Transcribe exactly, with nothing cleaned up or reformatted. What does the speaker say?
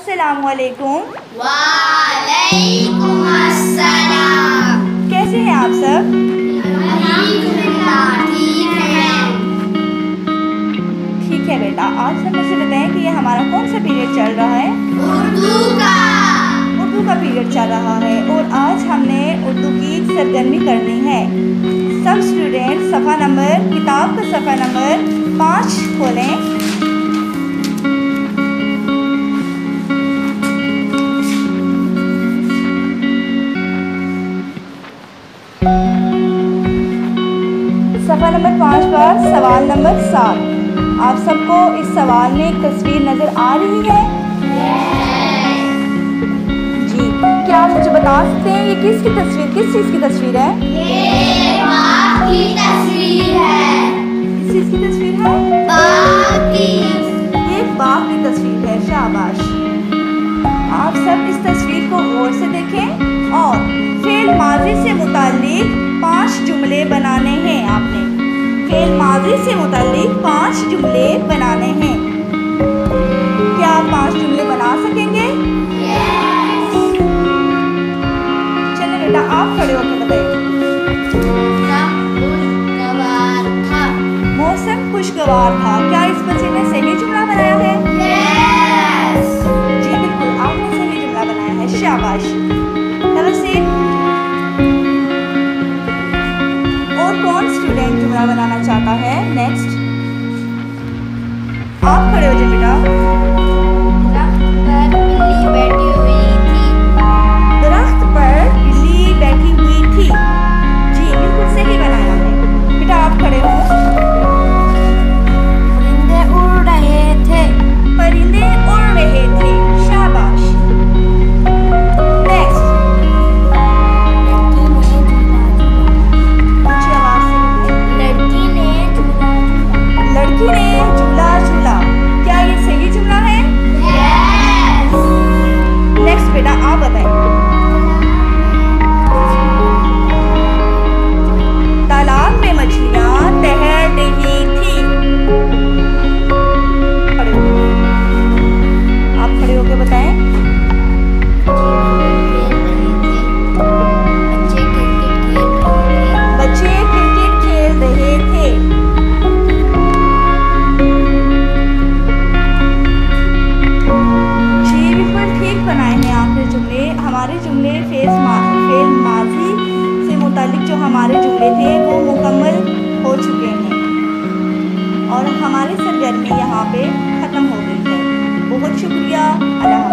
अस्सलामुअलैकुम। वालेकुम अस्सलाम। कैसे हैं आप सब? अल्हम्दुलिल्लाह ठीक हैं। ठीक है बेटा, आज हम मुझे बताएं कि ये हमारा कौन सा पीरियड चल रहा है? उर्दू का। उर्दू का पीरियड चल रहा है और आज हमने उर्दू की सरगर्मी करनी है। सब स्टूडेंट सफ़ा नंबर किताब का सफ़ा नंबर पाँच खोलें। सफ़ा नंबर पाँच पर सवाल नंबर सात। आप सबको इस सवाल में एक तस्वीर नज़र आ रही है? जी, क्या आप मुझे बता सकते हैं ये किसकी तस्वीर, किस चीज़ की तस्वीर है? ये बाग की तस्वीर है। किस चीज़ की तस्वीर है? बाग की। ये बाग की तस्वीर है। शाबाश। आप सब इस तस्वीर को गौर से देखें और फेल माजी से मुताल्लिक पांच जुमले बनाने हैं। आपने फेल माजी से मुताल्लिक पांच जुमले बनाने हैं। क्या आप पांच जुमले बना सकेंगे? यस। चलिए बेटा, आप खड़े होकर बताइए। खुशगवार था। मौसम खुशगवार था। क्या इस बच्चे ने सही जुमला बनाया है? यस। जी बिल्कुल, आपने सही जुमला बनाया है। शाबाश। और कौन स्टूडेंट जुमला बनाना चाहता है? नेक्स्ट, आप खड़े हो जाइए बेटा। दरख्त पर बिल्ली बैठी हुई थी। दरख्त पर बिल्ली बैठी हुई थी। जी बिल्कुल सही बनाया आपने। बेटा आप खड़े हो। परिंदे उड़ रहे थे। परिंदे उड़ रहे थे। शाबाश। नेक्स्ट, लड़की ने झूला झूला। लड़की ने झूला झूला। क्या ये सही जुमला है? यस। नेक्स्ट बेटा आप बताएं। तालाब में मछलियां तैर रही थी। खड़े हो। आप खड़े होकर बताएं। बच्चे क्रिकेट खेल रहे थे। जी बिल्कुल ठीक बनाए हैं आपने जुमले। हमारे जुमले फेस मा, फेल माजी से मुतालिक जो हमारे जुमले थे वो मुकम्मल हो चुके हैं और हमारी सरगर्मी यहाँ पे ख़त्म हो गई है। बहुत शुक्रिया। अल्लाह